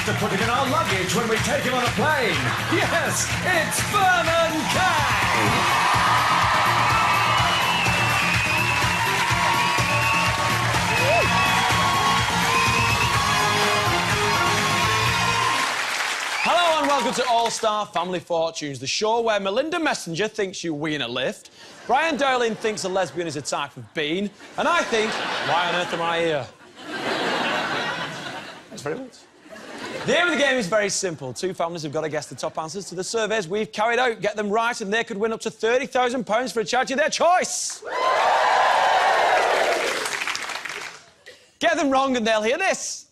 have to put him in our luggage when we take him on a plane. Yes, it's Vernon Kay! Hello and welcome to All-Star Family Fortunes, the show where Melinda Messenger thinks you wee in a lift, Brian Darling thinks a lesbian is a type of bean, and I think, why on earth am I here? Thanks very much. The aim of the game is very simple. Two families have got to guess the top answers to the surveys we've carried out. Get them right and they could win up to £30,000 for a charity of their choice. Get them wrong and they'll hear this.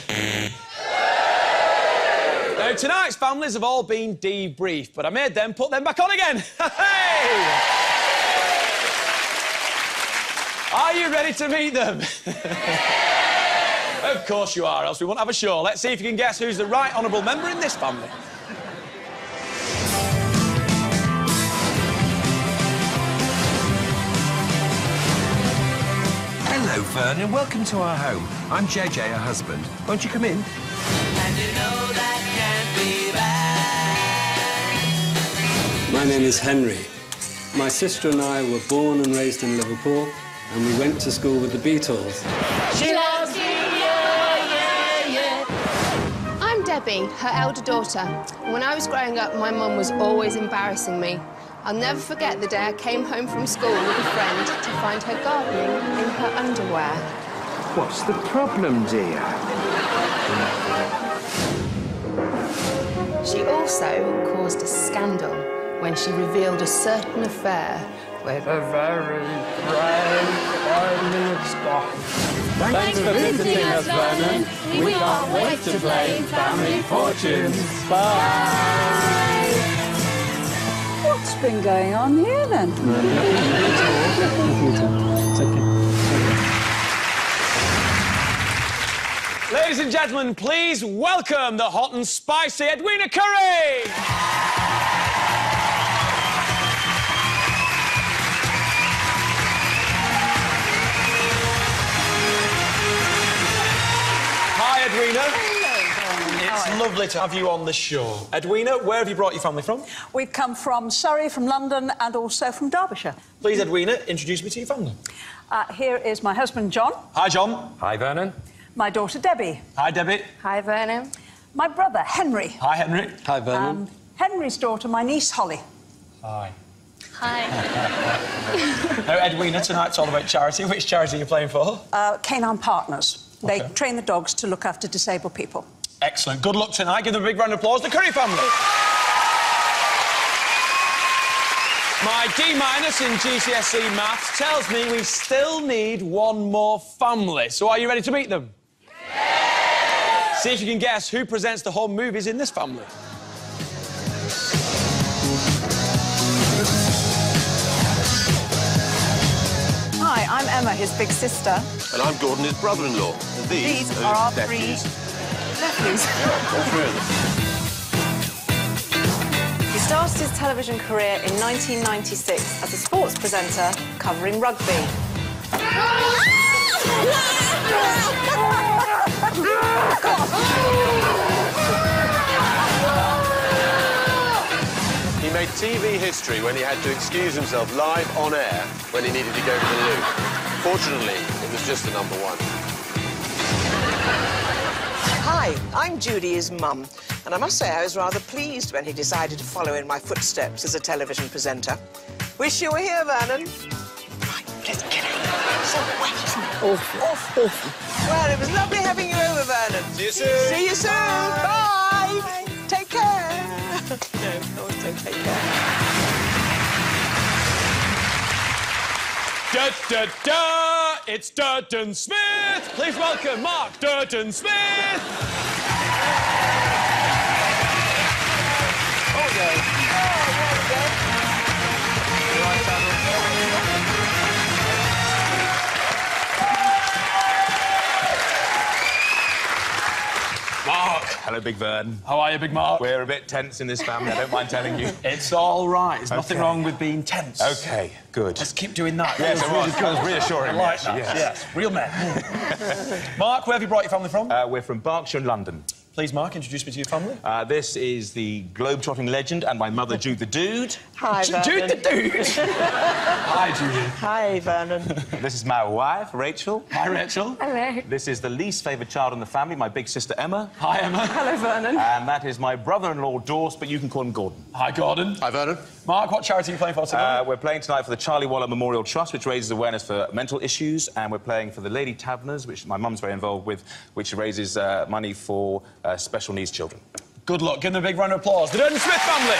Now, tonight's families have all been debriefed, but I made them put them back on again. Hey! Are you ready to meet them? Of course you are, else we won't have a show. Let's see if you can guess who's the right honourable member in this family. Hello, Vernon. Welcome to our home. I'm JJ, her husband. Won't you come in? And you know that can't be bad. My name is Henry. My sister and I were born and raised in Liverpool, and we went to school with the Beatles. She loves you, yeah, yeah, yeah. I'm Debbie, her elder daughter. When I was growing up, my mum was always embarrassing me. I'll never forget the day I came home from school with a friend to find her gardening in her underwear. What's the problem, dear? She also caused a scandal when she revealed a certain affair with a very brave Eileen Scott. Thanks for visiting us, Vernon. We can't wait to play Family Fortunes. Bye! What's been going on here, then? It's okay. Ladies and gentlemen, please welcome the hot and spicy Edwina Curry! Hi, Edwina. It's lovely to have you on the show. Edwina, where have you brought your family from? We've come from Surrey, from London, and also from Derbyshire. Please, Edwina, introduce me to your family. Here is my husband, John. Hi, John. Hi, Vernon. My daughter, Debbie. Hi, Debbie. Hi, Vernon. My brother, Henry. Hi, Henry. Hi, Vernon. And Henry's daughter, my niece, Holly. Hi. Hi. Now, Edwina, tonight's all about charity. Which charity are you playing for? Canine Partners. Okay. They train the dogs to look after disabled people. Excellent. Good luck tonight. Give them a big round of applause. The Curry family. My D- in GCSE maths tells me we still need one more family. So are you ready to meet them? Yes! See if you can guess who presents the home movies in this family. Hi, I'm Emma, his big sister. And I'm Gordon, his brother-in-law. And These are our nephews. nephews. Yeah, all three of them. He started his television career in 1996 as a sports presenter covering rugby. He made TV history when he had to excuse himself live on air when he needed to go to the loo. Fortunately, it was just the number one. Hi, I'm Judy's mum, and I must say I was rather pleased when he decided to follow in my footsteps as a television presenter. Wish you were here, Vernon. Right, let's get out. So wet, isn't it? Awful. Awful. Well, it was lovely having you over, Vernon. See you soon. See you soon. Bye. Bye. Take care. No, don't take care. Da, da, da! It's Durden Smith! Please welcome Mark Durden Smith! Mark! Hello, Big Vern. How are you, Big Mark? We're a bit tense in this family, I don't mind telling you. It's all right. There's nothing wrong with being tense. OK, good. Let's keep doing that. Yes, it was reassuring. I like that. Yes. Real men. Mark, where have you brought your family from? We're from Berkshire and London. Please, Mark, introduce me to your family. This is the globe-trotting legend and my mother, Jude the Dude. Hi, Vernon. Jude the Dude! Hi, Judy. Hi, Vernon. This is my wife, Rachel. Hi, Rachel. Hello. This is the least favoured child in the family, my big sister, Emma. Hi, Emma. Hello, Vernon. And that is my brother-in-law, Dorse, but you can call him Gordon. Hi, Gordon. Hi, Vernon. Mark, what charity are you playing for tonight? We're playing tonight for the Charlie Waller Memorial Trust, which raises awareness for mental issues, and we're playing for the Lady Taverners, which my mum's very involved with, which raises money for special needs children. Good luck. Give them a big round of applause. The Durden Smith family.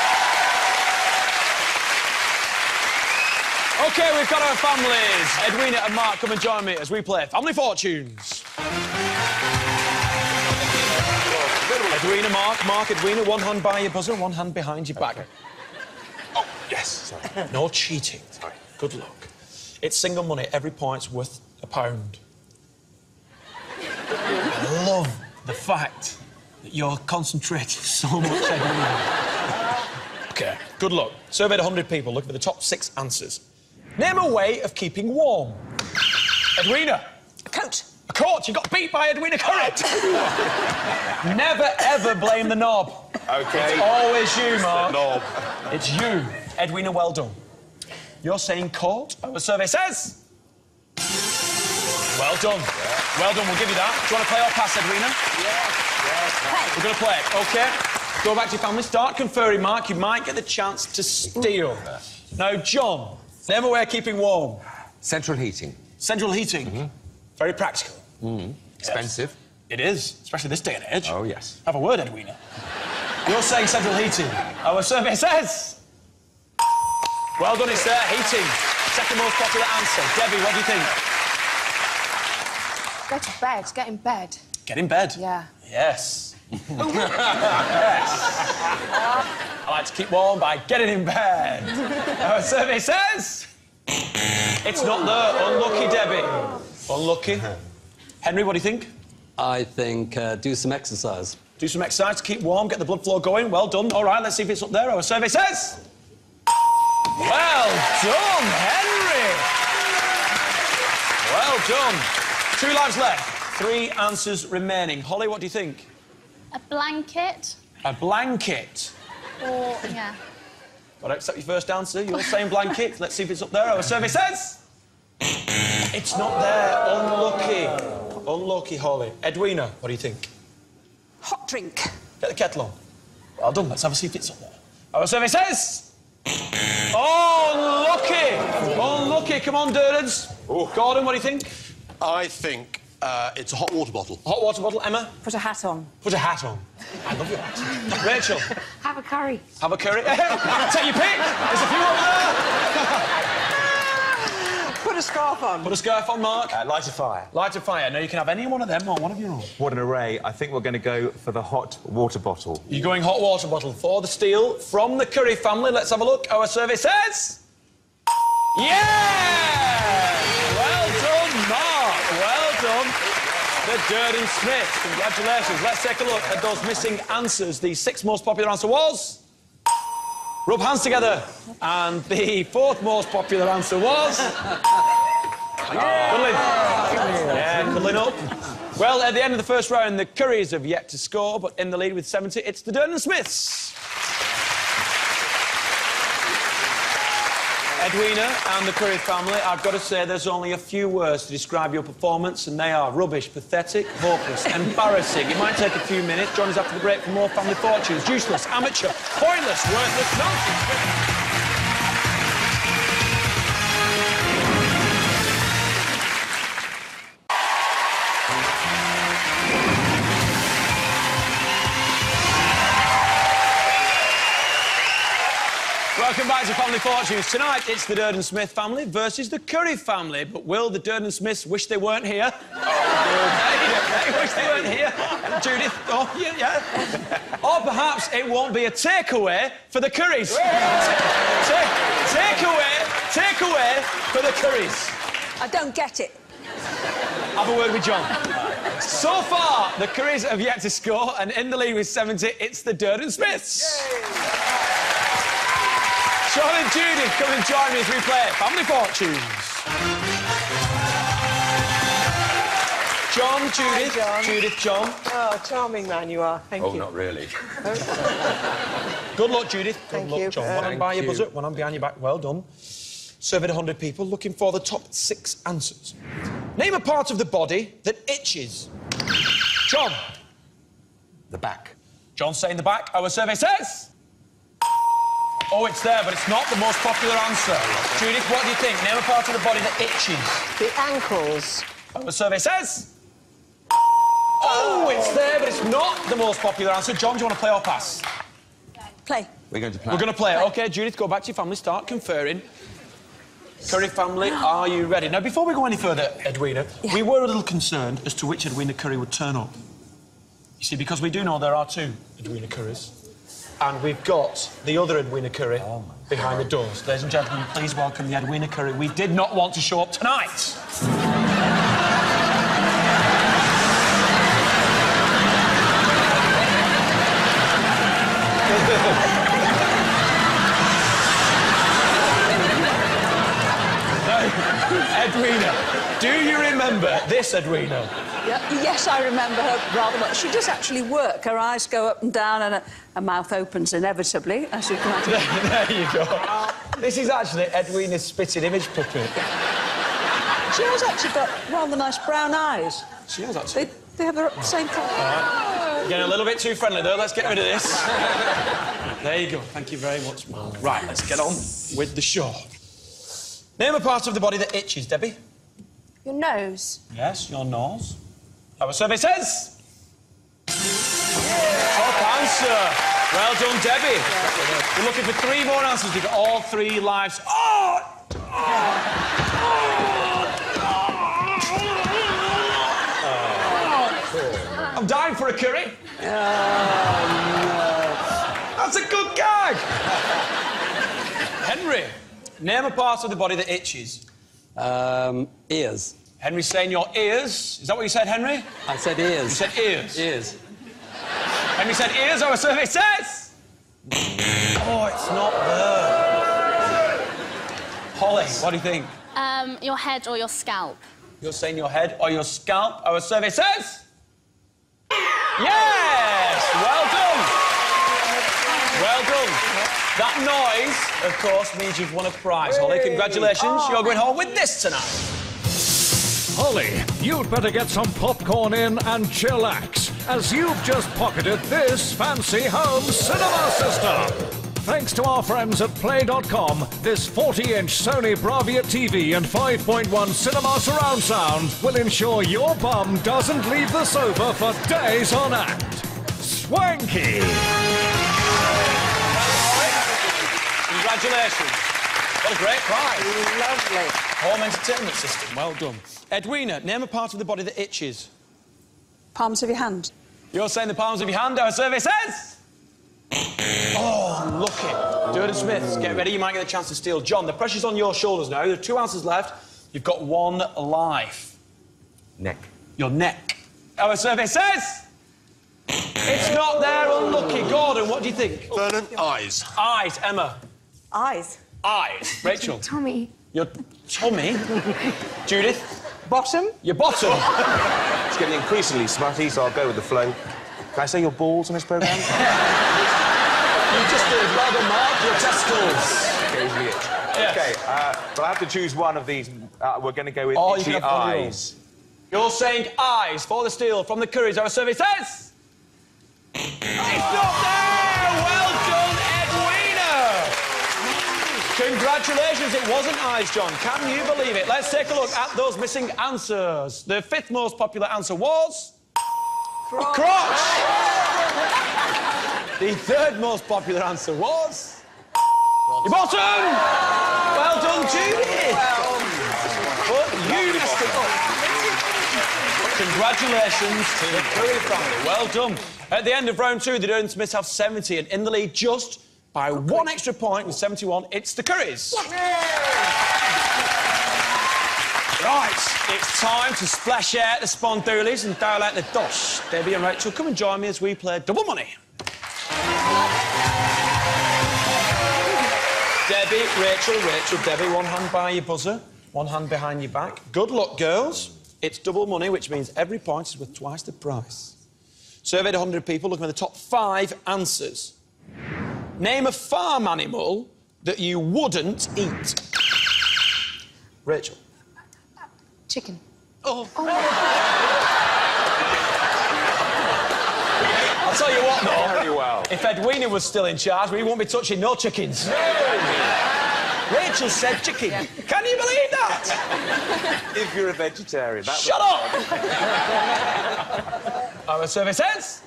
OK, we've got our families. Edwina and Mark, come and join me as we play Family Fortunes. Edwina, Mark, Edwina, one hand by your buzzer, one hand behind your back. Okay. Oh, yes, sorry. No cheating. Sorry. Good luck. It's single money. Every point's worth £1. I love the fact that you're concentrating so much, Edwina. OK, good luck. Surveyed 100 people, looking for the top 6 answers. Name a way of keeping warm. Edwina. A coat. A coat. You got beat by Edwina. Correct. Never, ever blame the knob. OK. It's always you, Mark. Knob. It's you. Edwina, well done. You're saying coat. Our survey says... Well done. Yeah. Well done, we'll give you that. Do you want to play or pass, Edwina? Yes. We're going to play it, OK? Go back to your family. Start conferring, Mark. You might get the chance to steal. Now, John, name a way of keeping warm. Central heating. Central heating. Very practical. Expensive. It is, especially this day and age. Oh, yes. Have a word, Edwina. You're saying central heating. Our survey says... Well done, it's heating. Second most popular answer. Debbie, what do you think? Go to bed. Get in bed. Get in bed? Yeah. Yes. Yes. I like to keep warm by getting in bed. Our survey says... It's not there. Unlucky, Debbie. Unlucky. Henry, what do you think? I think do some exercise. Do some exercise to keep warm, get the blood flow going. Well done. All right, let's see if it's up there. Our survey says... Well done, Henry! Well done. 2 lives left. 3 answers remaining. Holly, what do you think? A blanket. A blanket. Or, yeah. Got to accept your first answer. You're saying blanket. Let's see if it's up there. Our survey says... It's not there. Unlucky. Unlucky, Holly. Edwina, what do you think? Hot drink. Get the kettle on. Well done. Let's have a see if it's up there. Our survey says... Oh, unlucky! Unlucky. Come on, Durdens. Gordon, what do you think? I think it's a hot water bottle. Hot water bottle. Emma? Put a hat on. Put a hat on. I love your hat. Rachel? Have a curry. Have a curry. Take your pick. There's a few up there. Put a scarf on. Put a scarf on, Mark. Light a fire. Light a fire. Now, you can have any one of them or one of your own. What an array. I think we're going to go for the hot water bottle. You're going hot water bottle for the steal from the Curry family. Let's have a look. Our survey says... Yeah! Well done, Mark. Well done. The Durden Smiths. Congratulations. Let's take a look at those missing answers. The 6th most popular answer was... Rub hands together. And the 4th most popular answer was... Cuddling. Yeah, cuddling up. Well, at the end of the first round, the Currys have yet to score, but in the lead with 70, it's the Durden Smiths. Edwina and the Curry family, I've got to say there's only a few words to describe your performance, and they are rubbish, pathetic, hopeless, embarrassing. It might take a few minutes. Join us after the break for more Family Fortunes. Useless, amateur, pointless, worthless nonsense. Welcome back to Family Fortunes. Tonight, it's the Durden Smith family versus the Curry family. But will the Durden Smiths wish they weren't here? They wish they weren't here. Judith, oh, yeah. Or perhaps it won't be a takeaway for the Currys. Takeaway for the Currys. I don't get it. Have a word with John. So far, the Currys have yet to score, and in the lead with 70, it's the Durden Smiths. Yay. Sean and Judith, come and join me as we play Family Fortunes. John, Judith. Hi, John. Judith, John. Oh, charming man you are. Thank you. Oh, not really. Good luck, Judith. Thank Good luck, you. John. One hand by your buzzer, one hand behind your back. Well done. Surveyed 100 people looking for the top 6 answers. Name a part of the body that itches. John. The back. John's saying the back. Our survey says... Oh, it's there, but it's not the most popular answer. Judith, what do you think? Name a part of the body that itches. The ankles. Our survey says... Oh, it's there, but it's not the most popular answer. John, do you want to play or pass? Play. We're going to play. We're going to play it. OK, Judith, go back to your family, start conferring. Curry family, are you ready? Now, before we go any further, Edwina, we were a little concerned as to which Edwina Curry would turn up. You see, because we do know there are 2 Edwina Currys. And we've got the other Edwina Curry behind the doors. Ladies and gentlemen, please welcome the Edwina Curry we did not want to show up tonight. Edwina, do you remember this Edwina? Yes, I remember her rather much. She does actually work. Her eyes go up and down and her mouth opens inevitably, as you can imagine. There you go. This is actually Edwina's spitting image puppet. She has actually got rather nice brown eyes. She has actually. They have the same colour. All right. Getting a little bit too friendly, though. Let's get rid of this. There you go. Thank you very much, Mark. Right, let's get on with the show. Name a part of the body that itches, Debbie. Your nose. Yes, your nose. Our survey says... Top answer. Well done, Debbie. We're looking for 3 more answers to get all 3 lives. Oh! I'm dying for a curry. Oh, no. That's a good gag. Henry, name a part of the body that itches. Ears. Henry's saying your ears. Is that what you said, Henry? I said ears. You said ears? Ears. Henry said ears. Our survey says... Oh, it's not there. Holly, what do you think? Your head or your scalp. You're saying your head or your scalp. Our survey says... Yes! Well done. Well done. That noise, of course, means you've won a prize, Holly. Congratulations. You're going home with this tonight. Holly, you'd better get some popcorn in and chillax, as you've just pocketed this fancy home cinema system. Thanks to our friends at Play.com, this 40-inch Sony Bravia TV and 5.1 cinema surround sound will ensure your bum doesn't leave the sofa for days on end. Swanky! Congratulations. What a great prize. Lovely. Home entertainment system. Well done. Edwina, name a part of the body that itches. Palms of your hand. You're saying the palms of your hand. Our survey says... Oh, lucky. Durden Smiths, get ready. You might get a chance to steal. John, the pressure's on your shoulders now. There are 2 answers left. You've got 1 life. Neck. Your neck. Our survey says... It's not there. Unlucky. Gordon, what do you think? Vernon, eyes. Eyes. Emma. Eyes. Eyes. Rachel. Tommy. Your tummy. Judith. Bottom. Your bottom. It's getting increasingly smutty, so I'll go with the flow. Can I say your balls on this programme? You just did rather mark your testicles. Occasionally itch. Yes. OK, but I have to choose one of these. We're going to go with Oh, you itchy can have one of eyes. You're saying eyes for the steal from the Currys. Our survey says... It's not there! Well done, Edwina! Congratulations, it wasn't eyes, John. Can you believe it? Let's take a look at those missing answers. The 5th most popular answer was... Crotch! The 3rd most popular answer was... Your bottom! Well done, Judy! But you messed it up. Congratulations to the Curry family. Well done. At the end of round 2, the Durden Smiths have 70 and in the lead just by 1 extra point with 71. It's the Currys. Right, it's time to splash out the spondoolies and dial out the dosh. Debbie and Rachel, come and join me as we play Double Money. Debbie, Rachel, Debbie, 1 hand by your buzzer, 1 hand behind your back. Good luck, girls. It's double money, which means every point is worth twice the price. Surveyed 100 people, looking at the top 5 answers. Name a farm animal that you wouldn't eat. Rachel. Chicken. Oh. I'll tell you what, though. Very well. If Edwina was still in charge, we won't be touching no chickens. Rachel said chicken. Yeah. Can you believe that? If you're a vegetarian, that Shut up! Our survey says...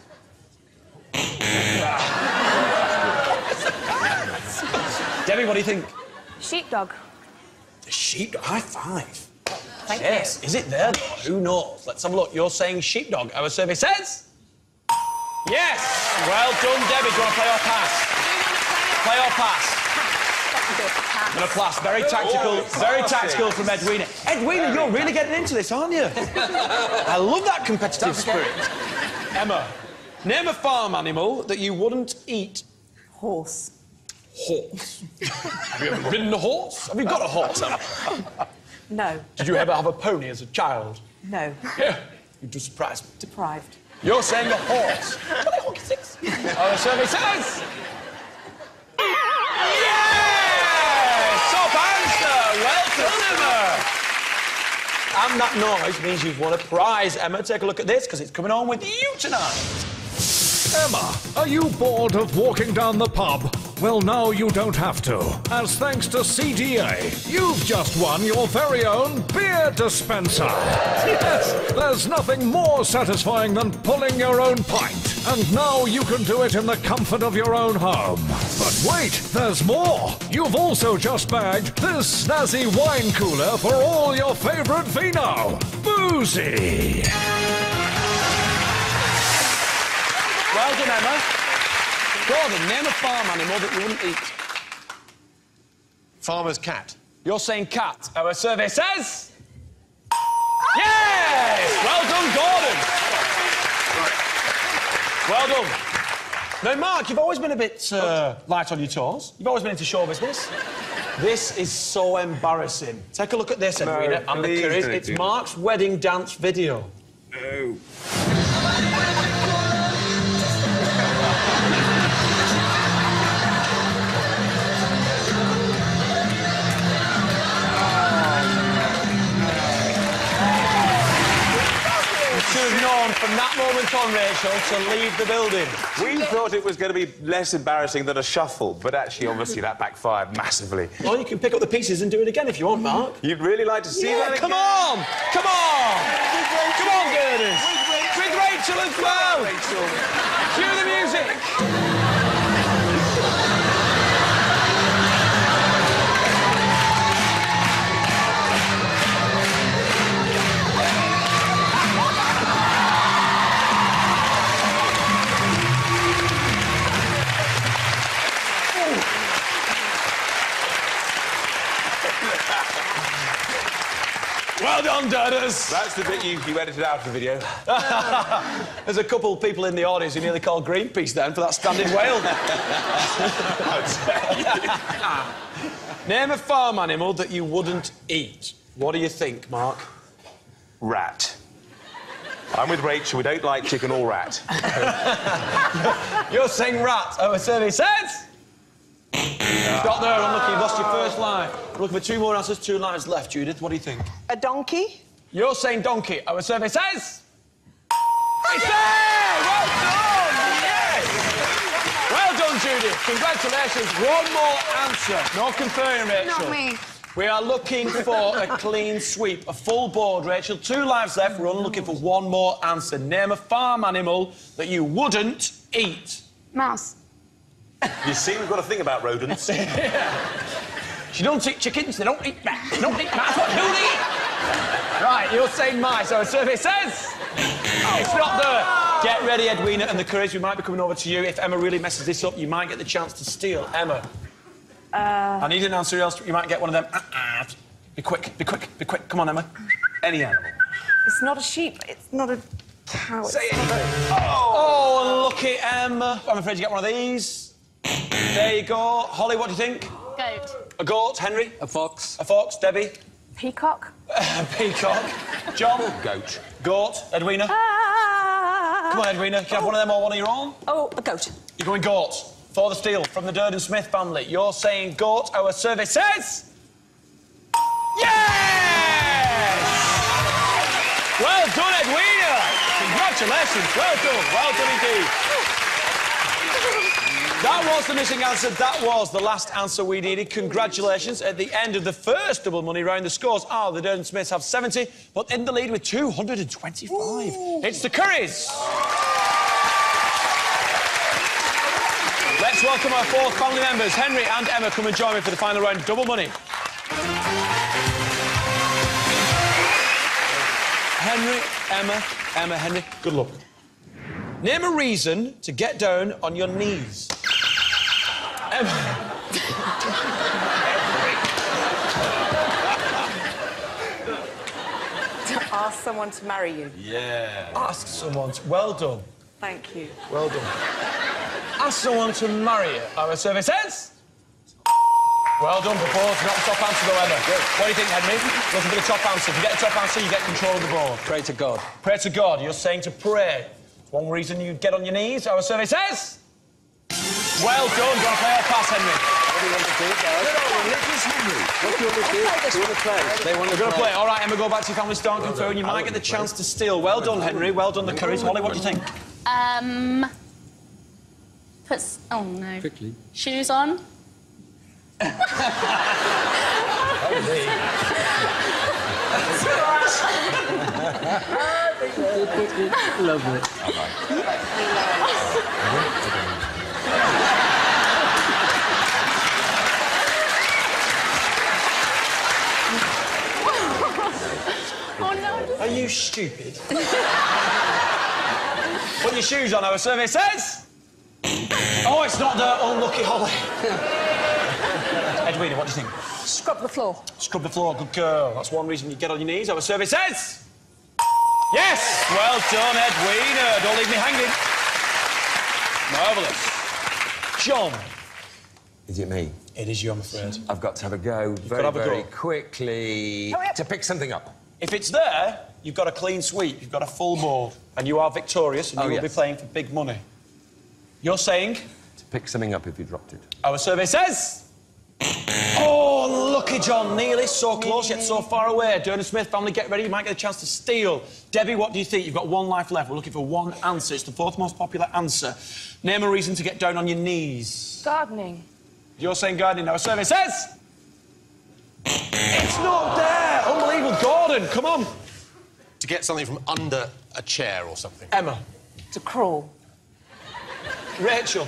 Debbie, what do you think? Sheepdog. The sheepdog? High five. Thank Yes. you. Is it there, though? Who knows? Let's have a look. You're saying sheepdog. Our survey says... Yes! Well done, Debbie. Do you want to play or pass? Play or pass? I'm going to pass. Very tactical from Edwina. Edwina, you're really getting into this, aren't you? I love that competitive spirit. Emma, name a farm animal that you wouldn't eat. Horse. Horse. Have you ever ridden a horse? Have you got a horse, Emma? No. Did you ever have a pony as a child? No. Yeah. You just surprised me. Deprived. You're saying a horse. Our survey says... Yes! Top answer! Well done, Emma! And that noise means you've won a prize, Emma. Take a look at this, because it's coming on with you tonight. Emma, are you bored of walking down the pub? Well, now you don't have to, as thanks to CDA, you've just won your very own beer dispenser. Yes, there's nothing more satisfying than pulling your own pint. And now you can do it in the comfort of your own home. But wait, there's more. You've also just bagged this snazzy wine cooler for all your favourite vino. Boozy. Well done, Emma. Gordon, name a farm animal that you wouldn't eat. Farmer's cat. You're saying cat. Our survey says... Yes! Well done, Gordon. Well done. Now, Mark, you've always been a bit light on your toes. You've always been into show business. This is so embarrassing. Take a look at this, Edwina. No, and the curious. It's Mark's wedding dance video. No. Should have known from that moment on, Rachel, to leave the building. We thought it was going to be less embarrassing than a shuffle, but actually, obviously, that backfired massively. Well, you can pick up the pieces and do it again if you want, Mark. You'd really like to see that again? Come on! Come on! Come on, Gurders! With Rachel as well! Rachel. Cue the music! Well done, Durders. That's the bit you edited out of the video. There's a couple of people in the audience who nearly called Greenpeace then for that standing whale. Name a farm animal that you wouldn't eat. What do you think, Mark? Rat. I'm with Rachel. We don't like chicken or rat. You're saying rat. Our survey says... Stop there, unlucky. You've lost your first line. We're looking for 2 more answers, 2 lines left, Judith. What do you think? A donkey? You're saying donkey. Our survey says... It's there! Well done! Yes! Well done, Judith. Congratulations. 1 more answer. No conferring, Rachel. Not me. We are looking for a clean sweep, a full board, Rachel. 2 lives left. We're only looking for 1 more answer. Name a farm animal that you wouldn't eat. Mouse. You see, we've got to think about rodents. She don't eat chickens, they don't eat rats. They don't eat rats. What do they eat? Right, you're saying mice. Our survey says... It's not there. Get ready, Edwina and the courage. We might be coming over to you. If Emma really messes this up, you might get the chance to steal. Emma. I need an answer, else you might get one of them. Be quick, be quick, be quick. Come on, Emma. Any animal. It's not a sheep. It's not a cow. Say it. Oh, unlucky, Emma. I'm afraid you get one of these. There you go. Holly, what do you think? Goat. A goat. Henry? A fox. A fox. Debbie? Peacock. A peacock. John? Goat. Goat. Edwina? Come on, Edwina. Can you have one of them or one of your own? Oh, a goat. You're going goat. For the steal from the Durden Smith family. You're saying goat. Our survey says... Yes! Well done, Edwina. Congratulations. Well done. Well done indeed. That was the missing answer. That was the last answer we needed. Congratulations. At the end of the first double money round, the scores are the Durden Smiths have 70, but in the lead with 225. Ooh. It's the Currys. Let's welcome our fourth family members. Henry and Emma, come and join me for the final round of double money. Henry, Emma, Henry, good luck. Name a reason to get down on your knees. Emma. To ask someone to marry you. Yeah. Ask someone to... Well done. Thank you. Well done. Ask someone to marry you. Our survey says... Well done, propose. Not the top answer, though, Emma. Good. What do you think, Henry? Looking for the top answer. If you get the top answer, you get control of the board. Pray to God. Pray to God. You're saying to pray. One reason you get on your knees, our survey says... Well done. Do you want to play or pass, Henry? What do you want to do, guys? What do you want to do? Do you want to play? They want to play. Play. All right, Emma, go back to your family start confirm, and you might get the chance to steal. Well done, Henry. Well done, the Currys. Holly, what do you think? Oh, no. Quickly. Shoes on. Lovely. Oh, no. Are you stupid? Put your shoes on, our survey says... Oh, it's not the unlucky Holly. Edwina, what do you think? Scrub the floor. Scrub the floor, good girl. That's one reason you get on your knees. Our survey says... Yes! Well done, Edwina. Don't leave me hanging. Marvellous. John. Is it me? It is you, I'm afraid. I've got to have a go very quickly to pick something up. If it's there, you've got a clean sweep, you've got a full board, and you are victorious, and you will be playing for big money. You're saying... To pick something up if you dropped it. Our survey says... Oh, unlucky, John. Nearly so close, yet so far away. Durden Smith family, get ready. You might get a chance to steal. Debbie, what do you think? You've got one life left. We're looking for one answer. It's the fourth most popular answer. Name a reason to get down on your knees. Gardening. You're saying gardening. Our survey says... It's not there! Unbelievable. Gordon, come on. To get something from under a chair or something. Emma. To crawl. Rachel.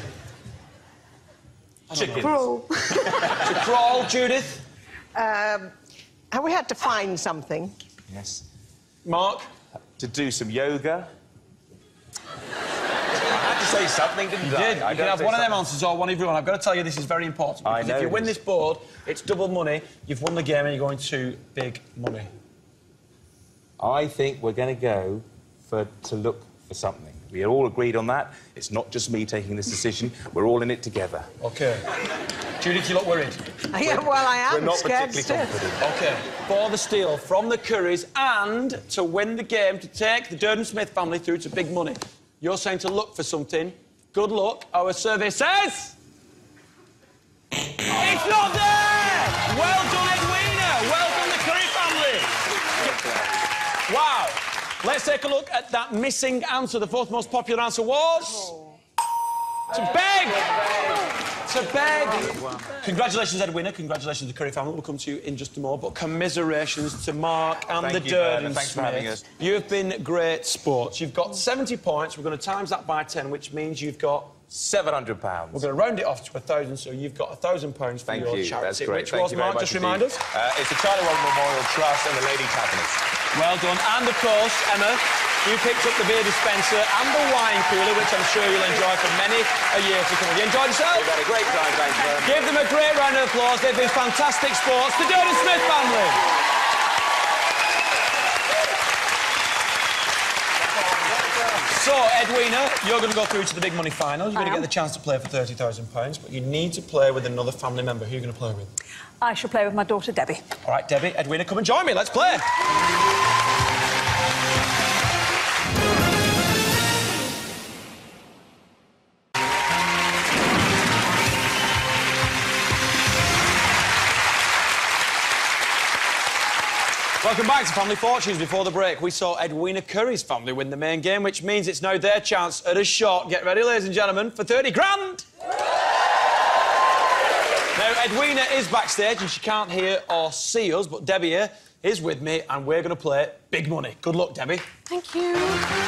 To crawl. To crawl, Judith. Have we had to find something? Yes. Mark. To do some yoga. I had to say something, didn't I? You did. You can have one of them answers or one of your own. I've got to tell you, this is very important. Because if you win this board, it's double money. You've won the game and you're going to big money. I think we're going to go to look for something. We are all agreed on that. It's not just me taking this decision. We're all in it together. OK. Judith, you look worried. Yeah, well, I am We're not scared particularly stiff. confident. OK. For the steal from the Currys and to win the game, to take the Durden Smith family through to big money, you're saying to look for something. Good luck. Our survey says... It's not there! Well done, Edwina. Well done, the Curry family. Wow. Let's take a look at that missing answer. The fourth most popular answer was... To beg! To beg! Wow. Congratulations, Edwina. Congratulations to the Curry family. We'll come to you in just a moment. But commiserations to Mark and the Durden Thanks for having us. You've been great sports. You've got 70 points. We're going to times that by 10, which means you've got... £700. We're going to round it off to 1,000, so you've got £1,000 for your charity. That's great. Which was, Mark, just remind us? It's the Charlie Wall Memorial Trust and the Lady Taverners. Well done. And, of course, Emma, you picked up the beer dispenser and the wine cooler, which I'm sure you'll enjoy for many a year to come. Have you enjoyed yourself? We've had a great time, thank you. Give them a great round of applause. They've been fantastic sports. The Durden Smith family. So, Edwina, you're going to go through to the big money final. You're going to get the chance to play for £30,000, but you need to play with another family member. Who are you going to play with? I shall play with my daughter, Debbie. All right, Debbie, Edwina, come and join me. Let's play. Welcome back to Family Fortunes. Before the break, we saw Edwina Curry's family win the main game, which means it's now their chance at a shot. Get ready, ladies and gentlemen, for 30 grand! Now, Edwina is backstage and she can't hear or see us, but Debbie here is with me and we're going to play Big Money. Good luck, Debbie. Thank you.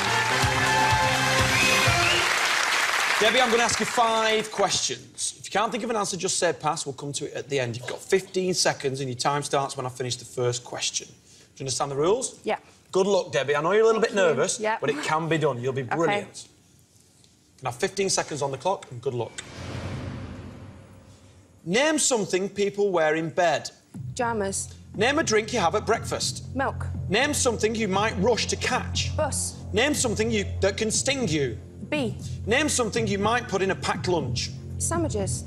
Debbie, I'm going to ask you 5 questions. If you can't think of an answer, just say pass. We'll come to it at the end. You've got 15 seconds and your time starts when I finish the first question. Do you understand the rules? Yeah. Good luck, Debbie. I know you're a little bit nervous, Yeah. but it can be done. You'll be brilliant. Okay. You can have 15 seconds on the clock and good luck. Name something people wear in bed. Pyjamas. Name a drink you have at breakfast. Milk. Name something you might rush to catch. Bus. Name something that can sting you. Bee. Name something you might put in a packed lunch. Sandwiches.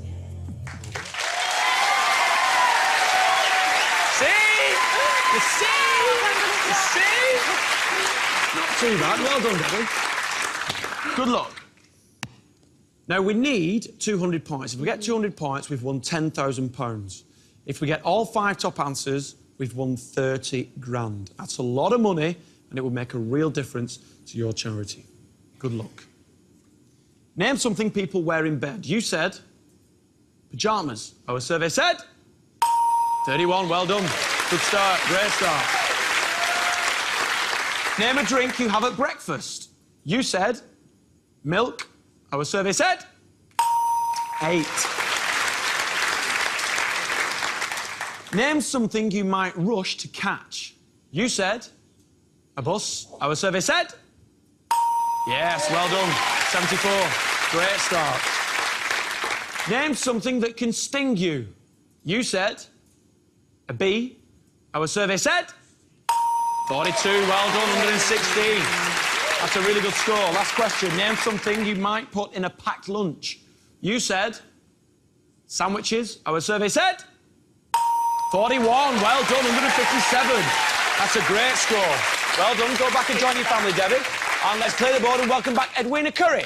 See? You see? You see? Not too bad. Well done, Debbie. Good luck. Now, we need 200 points. If we get 200 points, we've won £10,000. If we get all 5 top answers, we've won 30 grand. That's a lot of money, and it will make a real difference to your charity. Good luck. Name something people wear in bed. You said pyjamas. Our survey said 31. Well done. Good start. Great start. Name a drink you have at breakfast. You said milk. Our survey said 8. Name something you might rush to catch. You said a bus. Our survey said yes. Well done. 74. Great start. Name something that can sting you. You said a bee. Our survey said 42. Well done. 116. That's a really good score. Last question. Name something you might put in a packed lunch. You said sandwiches. Our survey said 41. Well done. 157. That's a great score. Well done. Go back and join your family, Debbie. And let's clear the board and welcome back Edwina Curry.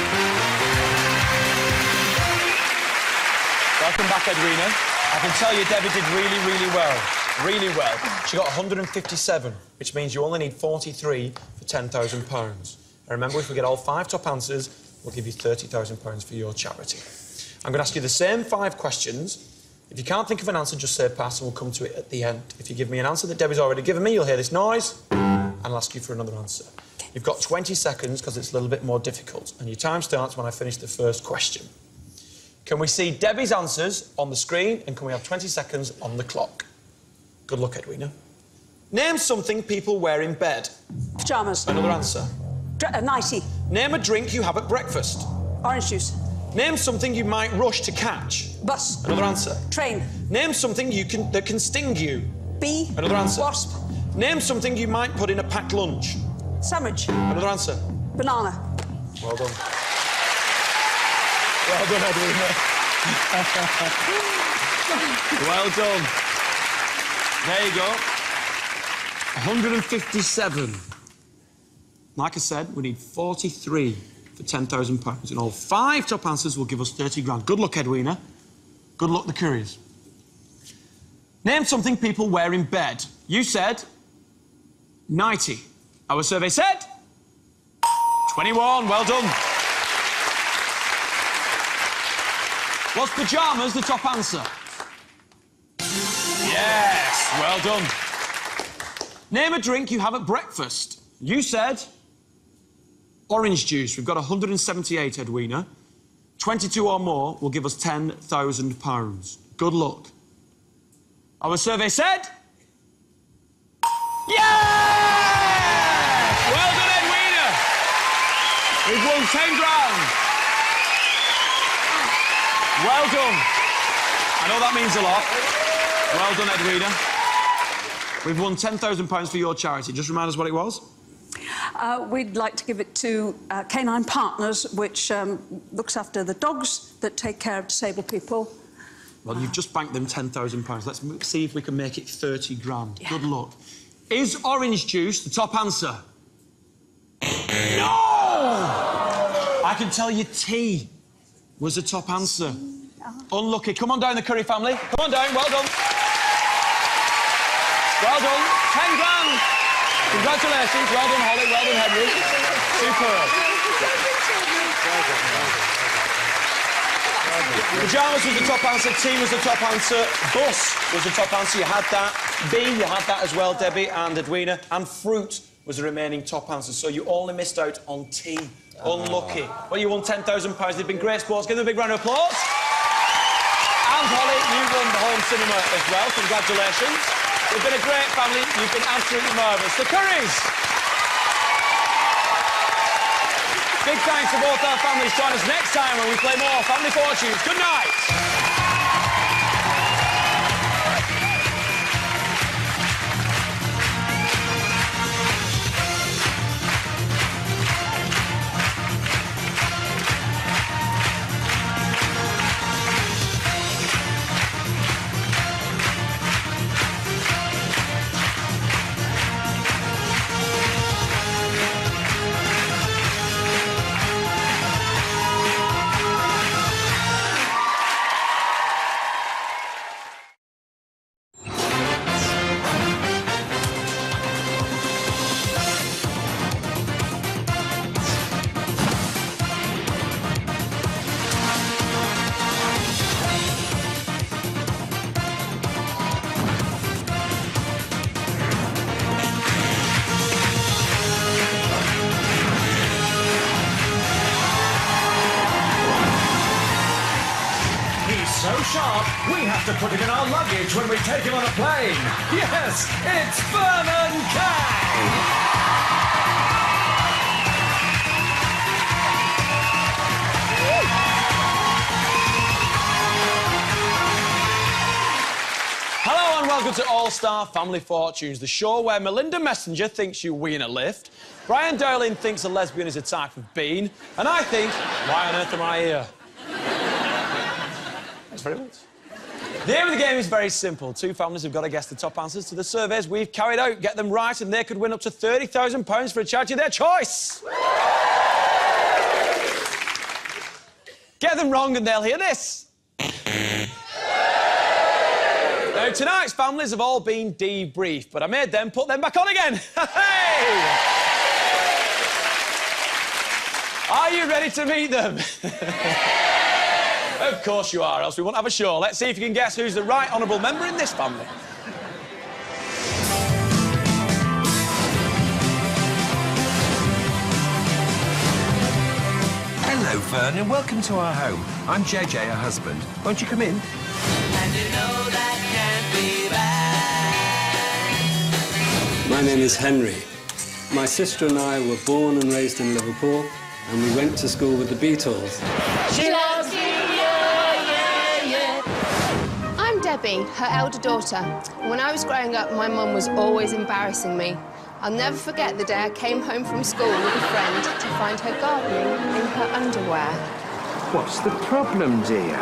Welcome back, Edwina. I can tell you Debbie did really, really well. Really well. She got 157, which means you only need 43 for £10,000. And remember, if we get all 5 top answers, we'll give you £30,000 for your charity. I'm going to ask you the same 5 questions. If you can't think of an answer, just say pass and we'll come to it at the end. If you give me an answer that Debbie's already given me, you'll hear this noise and I'll ask you for another answer. You've got 20 seconds because it's a little bit more difficult and your time starts when I finish the first question. Can we see Debbie's answers on the screen and can we have 20 seconds on the clock? Good luck, Edwina. Name something people wear in bed. Pyjamas. Another answer. Nightie. Name a drink you have at breakfast. Orange juice. Name something you might rush to catch. Bus. Another answer. Train. Name something that can sting you. Bee. Another answer. Wasp. Name something you might put in a packed lunch. Sandwich. Another answer. Banana. Well done. Well done, Edwina. Well done. There you go. 157. Like I said, we need 43 for £10,000. And all 5 top answers will give us 30 grand. Good luck, Edwina. Good luck, the Currys. Name something people wear in bed. You said nightie. Our survey said 21. Well done. Was pyjamas the top answer? Yes. Well done. Name a drink you have at breakfast. You said orange juice. We've got 178, Edwina. 22 or more will give us £10,000. Good luck. Our survey said yes! Well done, Edwina. We've won 10 grand. Well done. I know that means a lot. Well done, Edwina. We've won £10,000 for your charity. Just remind us what it was. We'd like to give it to Canine Partners, which looks after the dogs that take care of disabled people. Well, you've just banked them £10,000. Let's see if we can make it 30 grand. Yeah. Good luck. Is orange juice the top answer? No! I can tell you tea was the top answer. Unlucky. Come on down, the Curry family. Come on down. Well done. Well done. 10 grand. Congratulations. Well done, Holly. Well done, Henry. Superb. Pyjamas was the top answer. Tea was the top answer. Bus was the top answer. You had that. B, you had that as well, Debbie and Edwina. And fruit was the remaining top answer. So you only missed out on tea. Unlucky. Well, you won £10,000. They've been great sports. Give them a big round of applause. And Holly, you won the home cinema as well. Congratulations. You've been a great family. You've been absolutely marvellous. The Currys. Big thanks to both our families. Join us next time when we play more Family Fortunes. Good night. So sharp, we have to put him in our luggage when we take him on a plane. Yes, it's Vernon Kay! Hello and welcome to All-Star Family Fortunes, the show where Melinda Messenger thinks you wee in a lift, Brian Dowling thinks a lesbian is a type of bean, and I think, why on earth am I here? Thanks very much. The aim of the game is very simple. Two families have got to guess the top answers to the surveys we've carried out. Get them right and they could win up to £30,000 for a charity of their choice. Get them wrong and they'll hear this. Now, tonight's families have all been debriefed, but I made them put them back on again. Hey! Are you ready to meet them? Of course you are, else we won't have a show. Let's see if you can guess who's the right honourable member in this family. Hello, Vernon. Welcome to our home. I'm JJ, her husband. Won't you come in? And you know that can't be bad. My name is Henry. My sister and I were born and raised in Liverpool, and we went to school with the Beatles. She loves you, yeah, yeah, yeah. I'm Debbie, her elder daughter. When I was growing up, my mum was always embarrassing me. I'll never forget the day I came home from school with a friend to find her gardening in her underwear. What's the problem, dear?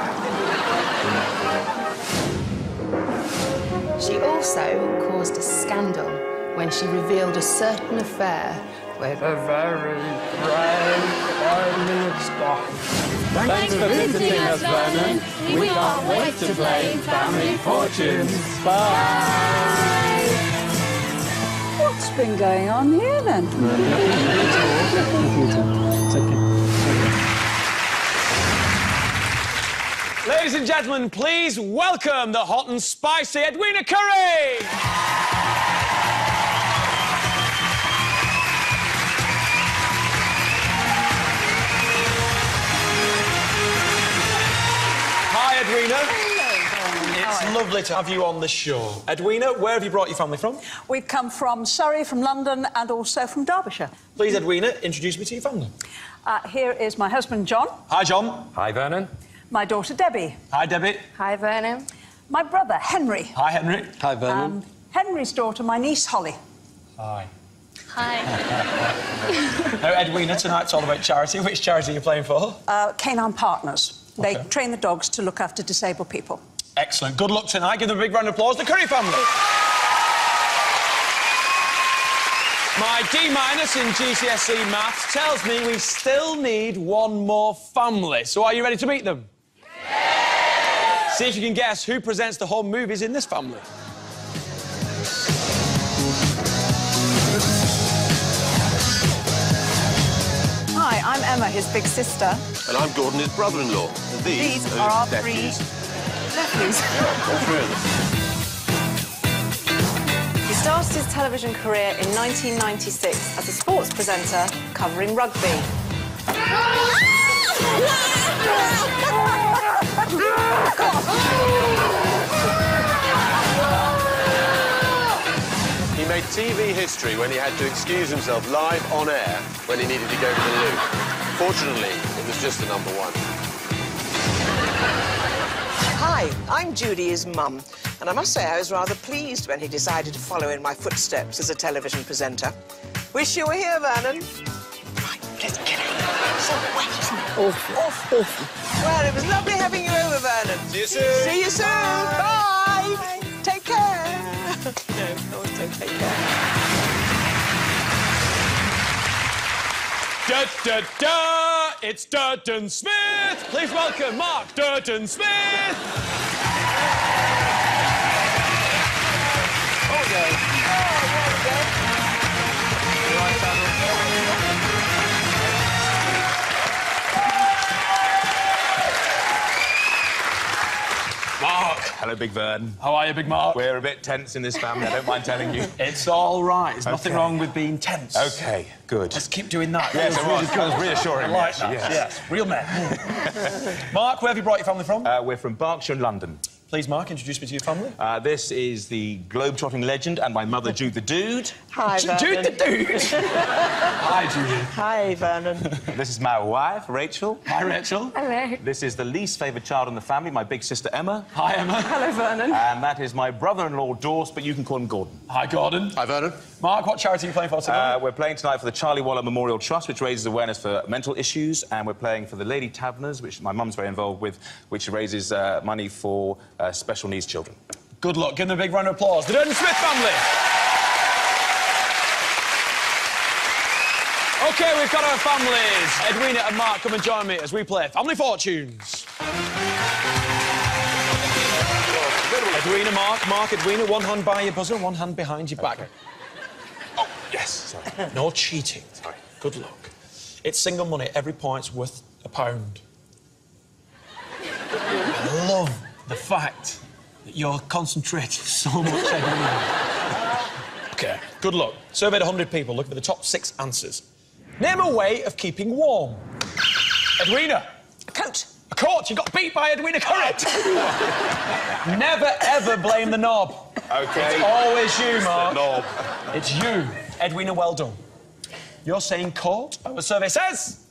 She also caused a scandal when she revealed a certain affair with a very brave Eileen Scott. Thanks for visiting us, Vernon. We can't wait to play Family Fortunes. Bye! What's been going on here, then? It's okay. Ladies and gentlemen, please welcome the hot and spicy Edwina Curry! Hi, Edwina. It's lovely to have you on the show. Edwina, where have you brought your family from? We've come from Surrey, from London, and also from Derbyshire. Please, Edwina, introduce me to your family. Here is my husband, John. Hi, John. Hi, Vernon. My daughter, Debbie. Hi, Debbie. Hi, Vernon. My brother, Henry. Hi, Henry. Hi, Vernon. And Henry's daughter, my niece, Holly. Hi. Hi. Now, Edwina, tonight's all about charity. Which charity are you playing for? Canine Partners. Okay. They train the dogs to look after disabled people. Excellent. Good luck tonight. Give them a big round of applause. The Curry family. My D- in GCSE Maths tells me we still need one more family. So are you ready to meet them? Yeah! See if you can guess who presents the home movies in this family. Hi, I'm Emma, his big sister. And I'm Gordon, his brother-in-law. And These are our nephews. Nephews. He started his television career in 1996 as a sports presenter covering rugby. He made TV history when he had to excuse himself live on air when he needed to go to the loo. Fortunately, it was just a number one. Hi, I'm Judy, his mum, and I must say I was rather pleased when he decided to follow in my footsteps as a television presenter. Wish you were here, Vernon. Right, let's get out. So wet, isn't it? Awful. Awful. Well, it was lovely having you over, Vernon. See you soon. See you soon. Bye. Take care. No, also take care. Da, da, da! It's Durden Smith! Please welcome Mark Durden Smith! Mark! Hello, Big Vern. How are you, Big Mark? We're a bit tense in this family, I don't mind telling you. It's all right. There's nothing wrong with being tense. OK, good. Let's keep doing that. Yes, it was reassuring. I like that. Yes. Real men. Mark, where have you brought your family from? We're from Berkshire and London. Please, Mark, introduce me to your family. This is the globe-trotting legend and my mother, Jude the Dude. Hi, Vernon. Jude the Dude! Hi, Judy. Hi, Vernon. This is my wife, Rachel. Hi, Rachel. Hello. This is the least favoured child in the family, my big sister, Emma. Hi, Emma. Hello, Vernon. And that is my brother-in-law, Dorse, but you can call him Gordon. Hi, Gordon. Hi, Vernon. Mark, what charity are you playing for today? We're playing tonight for the Charlie Waller Memorial Trust, which raises awareness for mental issues, and we're playing for the Lady Taverners, which my mum's very involved with, which raises money for special needs children. Good luck. Give them a big round of applause. The Durden Smith family. OK, we've got our families. Edwina and Mark, come and join me as we play Family Fortunes. Edwina, Mark, Edwina, one hand by your buzzer, one hand behind your back. Oh, yes, sorry. No cheating. Sorry. Good luck. It's single money. Every point's worth £1. I love the fact that you're concentrating so much, Edwina. OK, good luck. Surveyed 100 people. Look for the top 6 answers. Name a way of keeping warm. Edwina. A coat. A coat. You got beat by Edwina. Correct. Never, ever blame the knob. OK. It's always you, Mark. Knob. It's you. Edwina, well done. You're saying coat. Our survey says...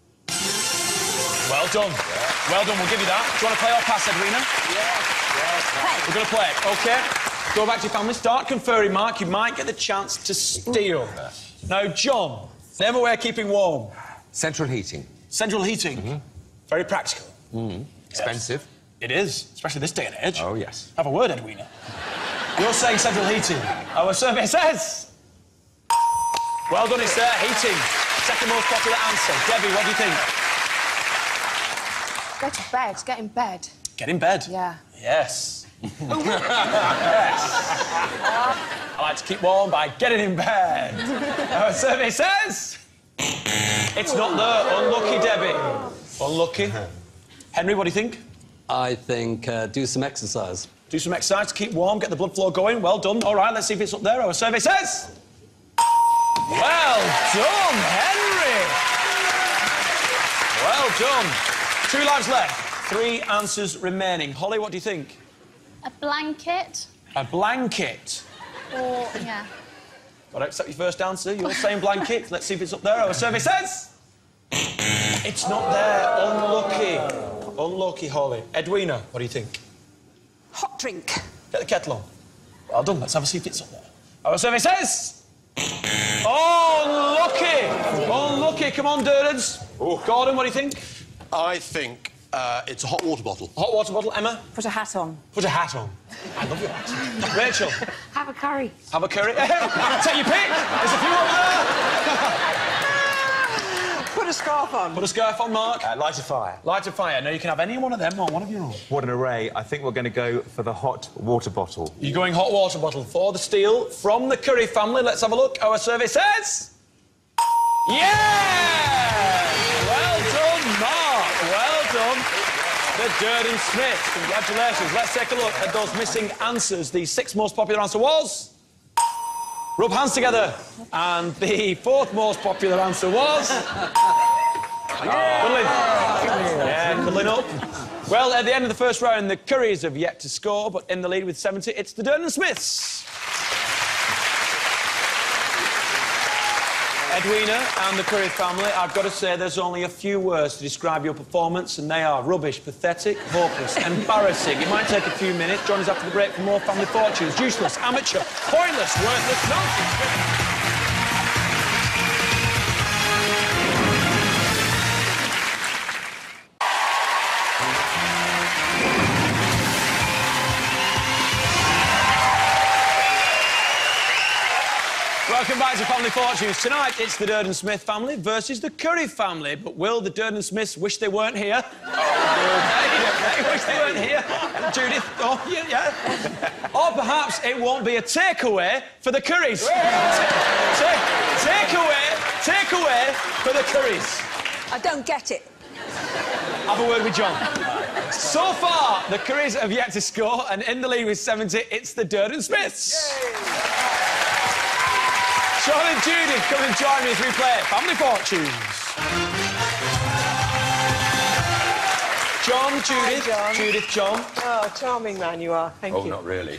Well done. Yeah. Well done. We'll give you that. Do you want to play or pass, Edwina? Yes. We're going to play it, OK? Go back to your family. Start conferring, Mark. You might get the chance to steal. Now, John, name a way of keeping warm. Central heating. Central heating. Very practical. Expensive. It is, especially this day and age. Oh, yes. Have a word, Edwina. You're saying central heating. Our survey says... Well done, it's there. Heating. Second most popular answer. Debbie, what do you think? Go to bed. Get in bed. Get in bed. Yeah. Yes. Yes. I like to keep warm by getting in bed. Our survey says... It's not there. Unlucky, Debbie. Unlucky. Henry, what do you think? I think do some exercise. Do some exercise to keep warm, get the blood flow going. Well done. All right, let's see if it's up there. Our survey says... Well done, Henry. Well done. 2 lives left. 3 answers remaining. Holly, what do you think? A blanket. A blanket. Or, yeah. Got to accept your first answer. You're saying blanket. Let's see if it's up there. Our survey says... It's not there. Unlucky. Unlucky, Holly. Edwina, what do you think? Hot drink. Get the kettle on. Well done. Let's have a see if it's up there. Our survey says... Oh, unlucky. Unlucky. Come on, Durdens. Gordon, what do you think? I think it's a hot water bottle. Hot water bottle. Emma? Put a hat on. Put a hat on. I love your hat. Rachel? Have a curry. Have a curry. Take your pick. There's a few over there. Put a scarf on. Put a scarf on, Mark. Light a fire. Light a fire. Now, you can have any one of them or one of your own. What an array. I think we're going to go for the hot water bottle. You're going hot water bottle for the steal from the Curry family. Let's have a look. Our survey says... Yeah! Well done, Mark. Well done. The Durden Smiths. Congratulations. Let's take a look at those missing answers. The 6th most popular answer was... Rub hands together. And the 4th most popular answer was... Cuddling. Yeah, cuddling up. Well, at the end of the first round, the Currys have yet to score, but in the lead with 70, it's the Durden Smiths. Edwina and the Curry family, I've got to say there's only a few words to describe your performance, and they are rubbish, pathetic, hopeless, embarrassing. It might take a few minutes. Join us after the break for more Family Fortunes. Useless, amateur, pointless, worthless nonsense. Welcome back to Family Fortunes. Tonight, it's the Durden Smith family versus the Curry family. But will the Durden Smiths wish they weren't here? They wish they weren't here. Judith, oh, yeah. Or perhaps it won't be a takeaway for the Currys. Takeaway for the Currys. I don't get it. Have a word with John. So far, the Currys have yet to score, and in the lead with 70, it's the Durden Smiths. Yay. Sean and Judith, come and join me as we play Family Fortunes. John, Judith. Hi, John. Judith, John. Oh, charming man you are. Thank you. Oh, not really.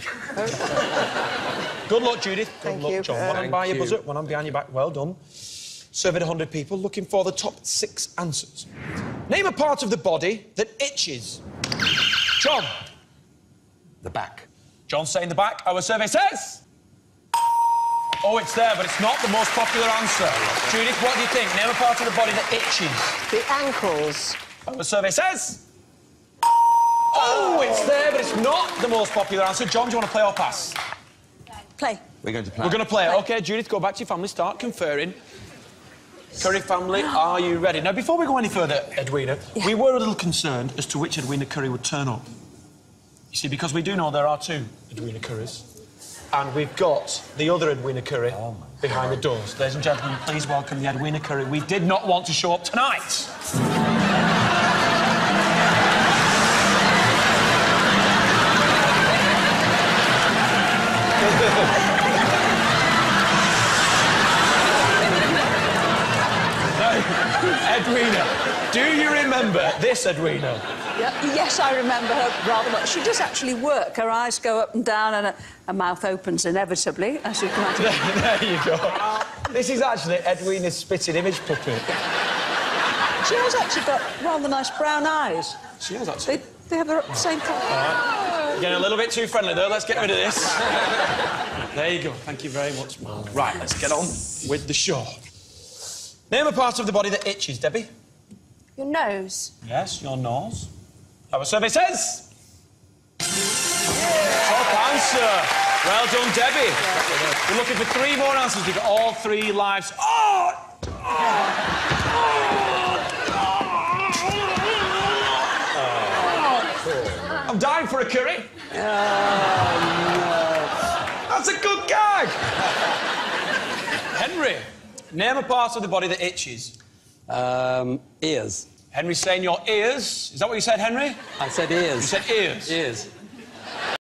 Good luck, Judith. Thank Good luck, you. John. One hand by your buzzer, one hand behind your back. Well done. Surveyed 100 people looking for the top 6 answers. Name a part of the body that itches. John. The back. John's saying the back. Our survey says... Oh, it's there, but it's not the most popular answer. Judith, what do you think? Name a part of the body that itches. The ankles. Our survey says... Oh, it's there, but it's not the most popular answer. John, do you want to play or pass? Play. We're going to play. We're going to play. OK, Judith, go back to your family, start conferring. Curry family, are you ready? Now, before we go any further, Edwina, we were a little concerned as to which Edwina Curry would turn up. You see, because we do know there are 2 Edwina Currys. And we've got the other Edwina Curry behind the doors. Ladies and gentlemen, please welcome the Edwina Curry we did not want to show up tonight. Edwina, do you remember this Edwina? Yes, I remember her rather much. She does actually work. Her eyes go up and down and her mouth opens inevitably, as you can imagine. There you go. This is actually Edwina's spitting image puppet. She has actually got rather nice brown eyes. She has actually. They have the same colour. All right. Getting a little bit too friendly, though. Let's get rid of this. There you go. Thank you very much, Mark. Right, let's get on with the show. Name a part of the body that itches, Debbie. Your nose. Yes, your nose. Our survey says... Top answer. Well done, Debbie. We're looking for 3 more answers to get all 3 lives. Oh! I'm dying for a curry. Oh, no. That's a good gag. Henry, name a part of the body that itches. Ears. Henry's saying your ears. Is that what you said, Henry? I said ears. You said ears? Ears.